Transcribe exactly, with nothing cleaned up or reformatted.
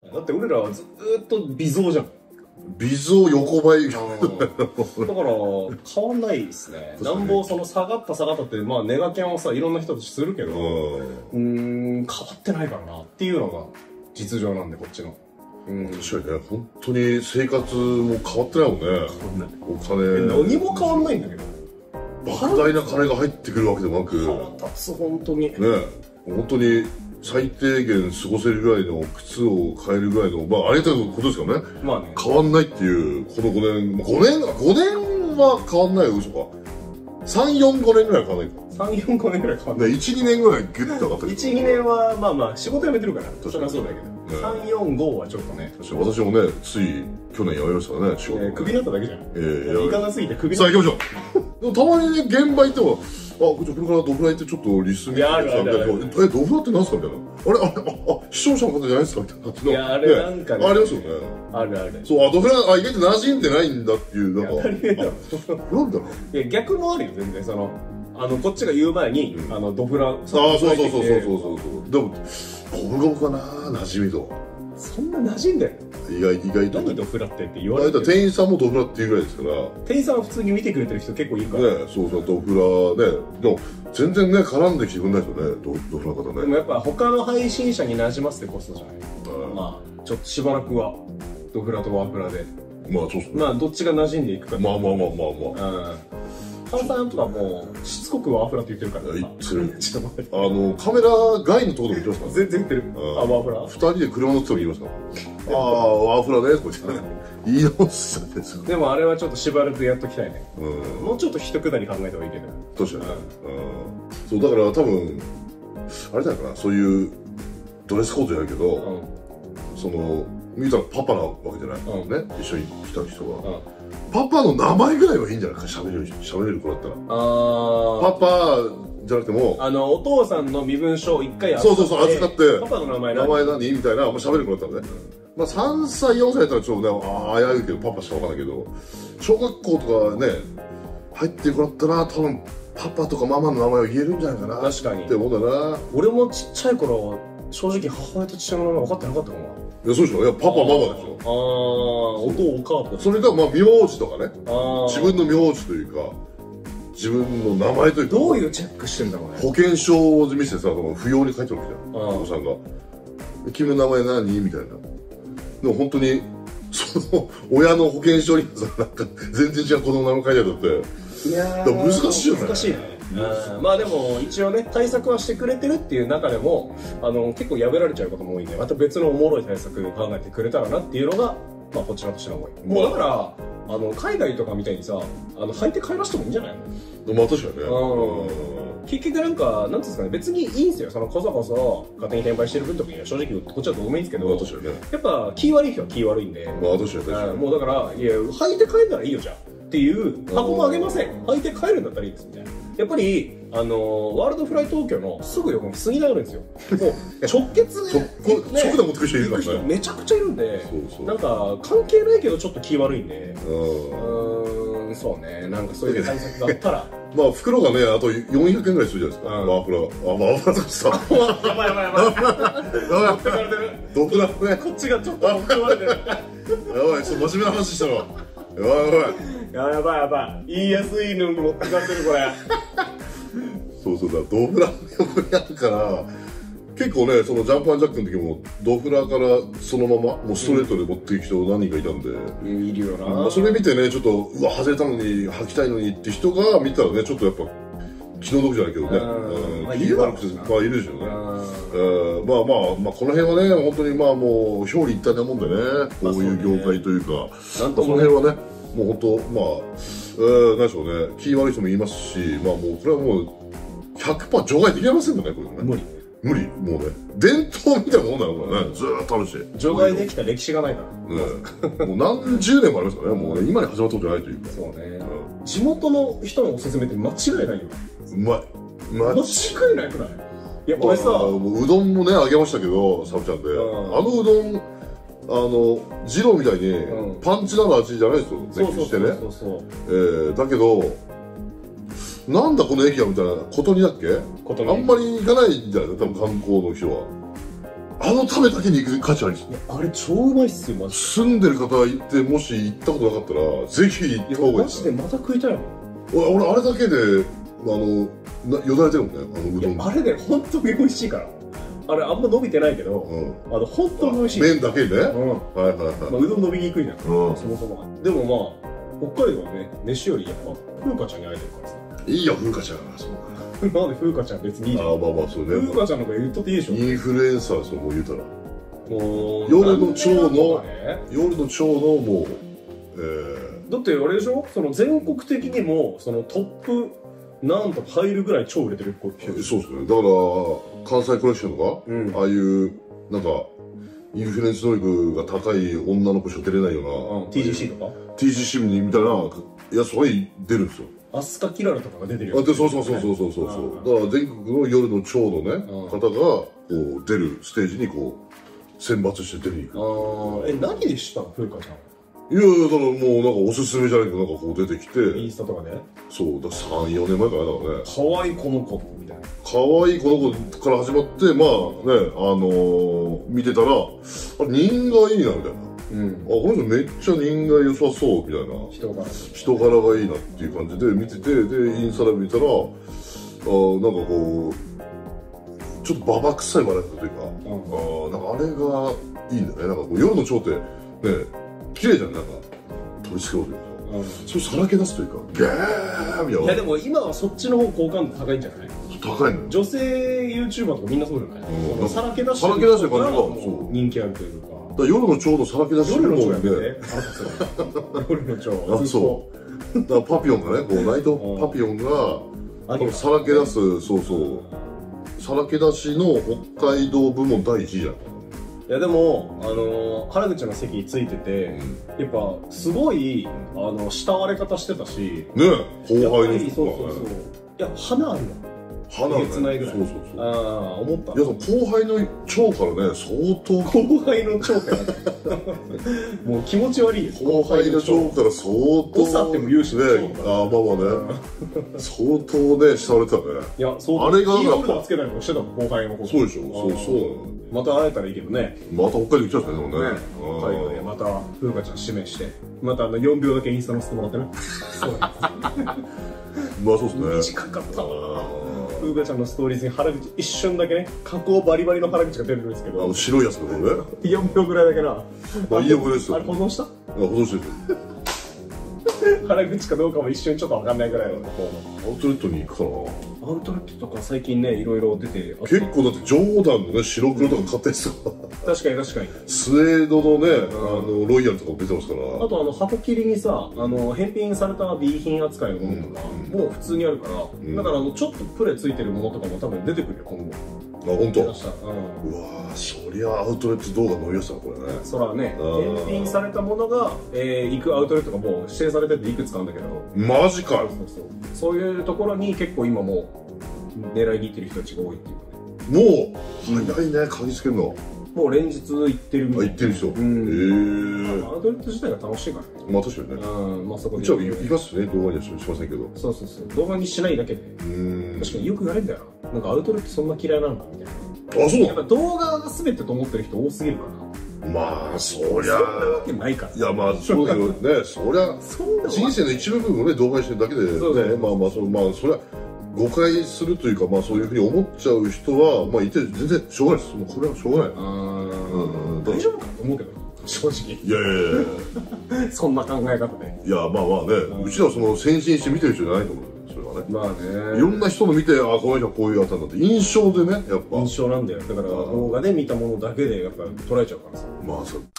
だって俺らはずーっと微増じゃん。 微増横ばい。だから変わんないですね。なんぼその下がった下がったってまあネガキャンをさいろんな人たちするけど、うーん変わってないからなっていうのが実情なんでこっちの。 確かにね、本当に生活も変わってないもんね。お金何も変わんないんだけど。 莫大な金が入ってくるわけでもなく。 腹立つ本当に。 ね、本当に。最低限過ごせるぐらいの靴を買えるぐらいの、まあありがたいことですからね。まあね。変わんないっていう、このごねん、ごねん、ごねんは変わんないよ、嘘か。さん、よん、ごねんぐらい変わんないか。 さん、よん、ごねんぐらい変わんない。 いち、にねんぐらいギュッと上がったけど。 いち、にねんは、まあまあ、仕事辞めてるから。そりゃそうだけど。さん、よん、ごはちょっとね。 私もね、つい去年辞めましたからね、仕事。 クビになっただけじゃん。ええ。行かなすぎてクビになった。さあ行きましょう。でもたまにね、現場行っても、あ、これからドフラ行ってちょっとリスン見てくださいみたいな。え、ドフラって何すかみたいな。あれ、あれ、あ、視聴者の方じゃないですかみたいな。 いや、あれなんかね。 ありますよね。 あるある。 そう、あ、ドフラ、あ、意外と馴染んでないんだっていう、なんか。なんだろう。いや、逆もあるよ、全然。その、あの、こっちが言う前に、あの、ドフラ。ああ、 そうそうそうそうそうそう。でも、五分五分かな、馴染みと。 そんな馴染んでる意外、意外と。 何ドフラってって言われてる。 店員さんもドフラっていうぐらいですから。 店員さんは普通に見てくれてる人結構いるから。 ね、そうそう、ドフラね。でも、全然ね、絡んできてくんないですよね、ドフラ方ね。 でもやっぱ他の配信者に馴染ませてこそじゃない。まあ、ちょっとしばらくは、ドフラとワーフラで。 まあ、そうっすね。 まあ、どっちが馴染んでいくか。 まあまあまあまあまあ。 うん。ハンさんとかもう、しつこくワーフラって言ってるから。 言ってる。 ちょっと待って。 あの、カメラ外のところでも言ってますから。 全然言ってる。あ、ワーフラ二人で車乗っても言いますから。ああ、ワーフラね、こっち。言い直しちゃってですよ。 でもあれはちょっとしばらくやっときたいね。うん。もうちょっと一くだり考えた方がいいけど。 確かに。うん。そう、だから多分、あれだから、そういうドレスコードじゃないけど、その、見たらパパなわけじゃない。ね。一緒に来た人が。パパの名前ぐらいはいいんじゃないか、喋れる、喋れる子だったら。ああ。パパじゃなくても、 あの、お父さんの身分証を一回そうそうそう、預かって、 パパの名前何名前何みたいな、喋れる子だったらね。まあさんさい、よんさいだったらちょっとね、ああ、危ういけど、パパしかわかんないけど、小学校とかね、入ってる子だったら、多分、パパとかママの名前を言えるんじゃないかな。 確かに。 って思うんだな。 俺もちっちゃい頃、正直母親と父親の名前分かってなかったかもな。 いや、そうでしょ。いや、パパ、ママでしょ。 ああ、お父、お母とか。 それが、まあ、名字とかね。自分の名字というか、自分の名前というか。 どういうチェックしてんだろうね。 保険証を見せてさ、不要に書いてるわけじゃん。お子さんが。君の名前何みたいな。でも本当に、その、親の保険証にさ、なんか、全然違う子供の名前書いてあるって。いやー、難しいよね。 難しいね。まあでも一応ね対策はしてくれてるっていう中でもあの結構破られちゃうことも多いんでまた別のおもろい対策考えてくれたらなっていうのがまあこちらとしての思い。もうだからあの海外とかみたいにさあの履いて帰らしてもいいんじゃないの？ まあ確かにね。 結局なんかなんですかね別にいいんですよそのこそこそ勝手に転売してる分とかには正直こっちはどうでもいいんですけど、 確かにね、 やっぱ気悪い人は気悪いんで、 まあ確かに確かにもうだからいや履いて帰んならいいよじゃんっていう箱もあげません履いて帰るんだったらいいですみたいな。やっぱり、あのー、ワールドフライ東京のすぐ横に杉田があるんですよ。もう直結で、 ね、直で持ってくる人いるからね。 めちゃくちゃいるんで、そうそうなんか関係ないけどちょっと気悪いんで、うーん、そうね、なんかそういう対策があったら。 まあ袋がね、あとよんひゃくえんぐらいするじゃないですか。ワーフラ。あ、ワーフラとしてさ。 やばいやばいやばい。持ってかれてる。 ドフラね。 こっちがちょっと持ってかれてる。 やばい、ちょっと真面目な話したの。やばいやばい。 やばいやばい。言いやすいのに持ってかれてるこれ。 そうそうだ、ドフラの横にあるから、結構ね、そのジャンプアンジャックの時も、ドフラからそのまま、もうストレートで持っていく人何人かいたんで。 うん、いるよな、 まあ、それ見てね、ちょっと、うわ、外れたのに履きたいのにって人が見たらね、ちょっとやっぱ、気の毒じゃないけどね。うん。まあ、いるわけです。まあ、いるでしょうね。うん。まあまあ、まあ、この辺はね、本当にまあもう、表裏一体なもんでね、こういう業界というか、なんとその辺はね、もう本当、まあ、えー、何でしょうね、気悪い人もいますし、まあもう、これはもう、ひゃくパーセント 除外できませんよね、これね。無理。無理。もうね、伝統みたいなもんだよ、これね。ずーっとあるし。 除外できた歴史がないから。 ね。もう何十年もありますからね、もうね、今に始まったことじゃないというか。 そうね。地元の人のおすすめって間違いないよ。 うまい。 間違いないくない？いや、これさ、 うどんもね、あげましたけど、サブちゃんで。あのうどん、あの、二郎みたいに、パンチのある味じゃないですよ、熱気してね。そうそう。えー、だけど、なんだこの駅はみたいな、ことにだっけあんまり行かないんじゃないの多分観光の人は。 あのためだけに行く価値ありです。 あれ超うまいっすよ、マジで。 住んでる方行って、もし行ったことなかったら、ぜひ行った方がいいマですジでまた食いたいもん。 俺、俺あれだけで、あの、なよだれてるもんね、あのうどん。 あれね、本当に美味しいから。あれあんま伸びてないけど、うん、あの本当に美味しい。 麺だけでね。うん。 はいはいはい。まあ、うどん伸びにくいじゃん。うん。そもそも。でもまあ、北海道はね、飯よりやっぱ、風花ちゃんに会えてるからさ。 いいよ、風花ちゃん。そうなんで風花ちゃん別にいいじゃん。 ああ、まあまあ、そうね。 風花ちゃんの方が言っとっていいでしょ。 インフルエンサーですよ、もう言うたら。 もう、 夜の蝶の、夜の蝶のもう、えー、だってあれでしょ、その全国的にも、そのトップ、なんと入るぐらい超売れてる子。 そうですね。だから、関西コレクションとか、うん、ああいう、なんか、インフルエンス能力が高い女の子しか出れないような、うん、 ティージーシー とかティージーシー みたいなやつとかに出るんですよ。 アスカキララとかが出てるよ、 ね。あ、で、そうそうそうそうそうそう。だから全国の夜の蝶のね、方が、こう、出るステージにこう、選抜して出に行く。 ああ、え、何で知ったの、風花ちゃん。 いやいや、だからもうなんかおすすめじゃないけど、なんかこう出てきて。 インスタとかで、ね、 そう、だからさん、よねんまえからだからね。 可愛いこの子、みたいな。 可愛いこの子から始まって、まあね、あのー、見てたら、あれ、人がいいな、みたいな。うん、あ、この人めっちゃ人が良さそう、みたいな。 人柄。 人柄がいいなっていう感じで見てて、で、インスタで見たら、あなんかこう、ちょっとババ臭い笑い方というか、うん、あなんかあれがいいんだね。なんかこう夜の蝶って、ね、綺麗じゃん、なんか、取り付けようというか。うん、それさらけ出すというか、ギャーみたいな。 いやでも今はそっちの方好感度高いんじゃない？ 高いの。 女性 YouTuber とかみんなそうじゃない？うん、さらけ出してる。さらけ出してる感じが、 そう。人気あるというか。 夜の蝶のさらけ出し夜の蝶やめて。夜の蝶。 あ、そう。だからパピヨンがね、こうナイトパピヨンが、さらけ出す、そうそう。さらけ出しの北海道部門だいいちいじゃん。 いやでも、あのー、原口の席についてて、うん、やっぱすごい、あの、慕われ方してたし。 ねえ、後輩の人がね。そうそうそう。いや、花あるの。 花ね。 月ないぐらい。 そうそうそう。 ああ、思った。 いや、後輩の蝶からね、相当。 後輩の蝶から。もう気持ち悪いよ。 後輩の蝶から相当。 おさっても言うしね。 ああ、まあまあね。相当ね、慕われてたね。 いや、そう。 あれがキーホルダーつけたりもしてたもん、後輩のこと。 そうでしょ。そうそう。 また会えたらいいけどね。 また北海道来ちゃったね、でもね。 北海道でまた風花ちゃん指名して、またあのよんびょうだけインスタ載せてもらってね。そうまあそうですね。 短かったな。風花ちゃんのストーリーズに原口一瞬だけね、加工バリバリの原口が出るんですけど、 あの白いやつの方ね。 よんびょうぐらいだけな。 まあいいよ、これですよ。 あれ保存した？あ、 保存してる。 原口かどうかも一瞬ちょっとわかんないぐらいの。 アウトレットに行くかな。 アウトレットとか最近ね、いろいろ出て。 結構だってジョーダンのね、白黒とか買ったやつとか。 確かに確かに。 スウェードのね、あの、ロイヤルとかも出てますから。 あとあの、箱切りにさ、あの、返品された B 品扱いのものとか、もう普通にあるから、だからあの、ちょっとプレついてるものとかも多分出てくるよ、今後。 あ、本当。うわぁ、 そりゃアウトレット動画乗りやすいな、これね。 そらね、返品されたものが、えー、行くアウトレットがもう指定されてていくつかあるんだけど。 マジか。 そうそうそう。そういうところに結構今もう、狙いに行ってる人たちが多いっていうかね。もう、早いね、鍵つけるの。 もう連日行ってるみたいな。 行ってる人。へえ。 アウトレット自体が楽しいからね。 まあ確かにね。 うん、まあそこで。 じゃあ行きますね、動画にはしませんけど。 そうそうそう。動画にしないだけで。うん。確かによく言われるんだよな。なんかアウトレットそんな嫌いなんだみたいな。 あ、そう。 やっぱ動画が全てと思ってる人多すぎるから。 まあ、そりゃ。 そんなわけないから。 いや、まあ、そうだけどね、そりゃ、人生の一部分をね、動画にしてるだけで、ね、まあまあ、その、まあ、それは、誤解するというか、まあそういうふうに思っちゃう人は、まあいて、全然しょうがないです。もうこれはしょうがない。 うん、大丈夫かと思うけど、正直。 いやいやいやそんな考え方で。 いや、まあまあね、うちらはその先進して見てる人じゃないと思う。それはね。 まあね。いろんな人の見て、あ、この人はこういうあったんだって、印象でね、やっぱ。 印象なんだよ。だから動画で見たものだけで、やっぱ捉えちゃうからさ。 まあそう。